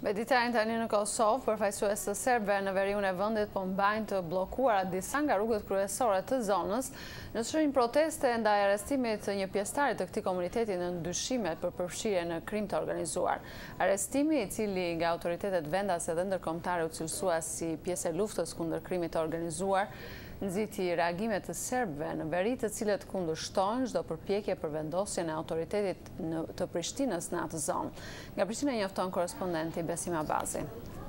Mediterranin tani në Kosovë, përfaqësues të serbëve në veriun e vendit po mbajnë të bllokuara disa nga rrugët kryesore të zonës në shenjë proteste ndaj arrestimit të një pjesëtari të këtij komuniteti në ndyshimet për përfshirje në krim të organizuar. Arrestimi, i cili nga autoritetet vendase dhe ndërkombëtare u cilësua si pjesë e luftës kundër krimit të organizuar, nxiti reagime të serbëve në veri të cilët kundërshtojnë çdo përpjekje për vendosjen e autoritetit të Prishtinës në atë zonë. Nga Prishtina njofton korrespondenti Besim Abazi.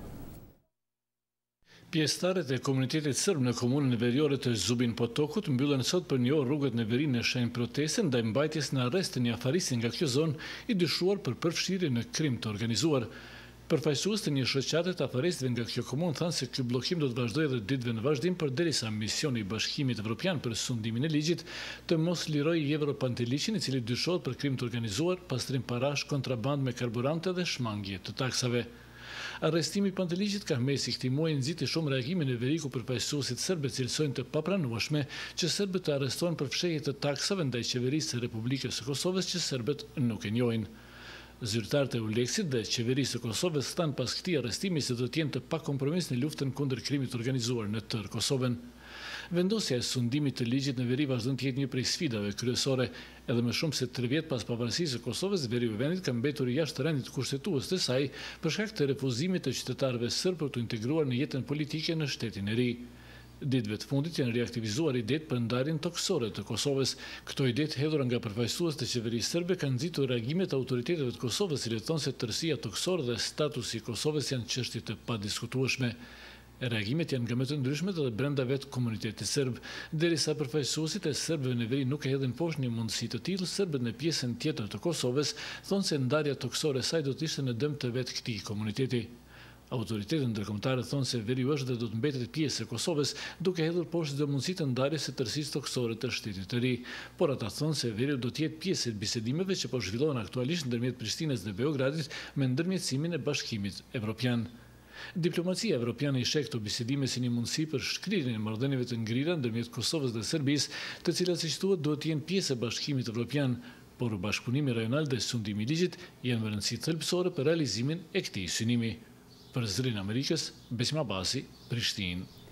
Pjesëtarët e komunitetit serb në komunën veriore të Zubin Potokut mbyllen sot për një orë rrugët në veri në shenjë proteste ndaj mbajtjes në arrest të një afaristi nga kjo zonë i dyshuar për përfshirje në krim të organizuar. Përfaqësues të një shoqate të afaristëve nga kjo komunë thanë se ky bllokim do të vazhdojë edhe ditëve në vazhdim përderisa misioni i Bashkimit Evropian për sundimin e ligjit të mos lirojë Jevro Pantelicin, i cili dyshohet për krim të organizuar, pastrim parash, kontraband me karburante dhe shmangje të taksave. Arrestimi i Pantelicit ka mes i këtij muaji nxiti shumë reagime në veri ku përfaqësuesit serbë cilësojnë të papranueshme që serbët të arrestohen për fshehje të taksave ndaj qeverisë së Republikës së Kosovës që serbët nuk e njohin. Zyrtarët e Uleksit dhe qeverisë së Kosovës thanë pas këtij arrestimi se do të jenë të pakompromisshëm në luftën kundër krimit të organizuar në tërë Kosovën. Vendosja e sundimit të ligjit në veri vazhdon të jetë një prej sfidave kryesore, edhe më shumë se 3 vjet pas pavarësisë së Kosovës, veriu i vendit ka mbetur jashtë rendit kushtetues të saj për shkak të refuzimit të qytetarëve serbë për të integruar në jetën politike në shtetin e ri. Ditëve të fundit janë reaktivizuar idetë për ndarjen toksore të Kosovës. Këto idetë hedhura nga përfaqësues të qeverisë serbe kanë nxitur reagimet të autoriteteve të Kosovës, që thonë se tërësia toksore dhe statusi i Kosovës janë çështje të padiskutueshme. Reagimet janë nga më të ndryshmet edhe brenda vetë komunitetit serb, derisa përfaqësuesit e serbëve në veri nuk e hedhin poshtë një mundësi të tillë, serbët në pjesën tjetër të Kosovës thonë se ndarja toksore e saj do të ishte në dëm të vetë këtij komuniteti. Autoritetet ndërkombëtare thonë se veriu është dhe do të mbetet pjesë e Kosovës, duke hedhur poshtë çdo mundësi të ndarjes së tërësisë toksore të shtetit të ri. Por ata thonë se veriu do të jetë pjesë e bisedimeve që po zhvillohen aktualisht ndërmjet Prishtinës dhe Beogradit me ndërmjetësimin e Bashkimit Evropian. Diplomacia evropiane i sheh këto bisedime si një mundësi për shkrirjen e marrëdhënieve të ngrira ndërmjet Kosovës dhe Serbisë, të cilat siç thuhet duhet të jenë pjesë e Bashkimit Evropian, por bashkëpunimi rajonal dhe sundimi i ligjit janë me rëndësi thelbësore për realizimin e këtij synimi. Për Zërin Amerikës, Besim Abazi, Prishtinë.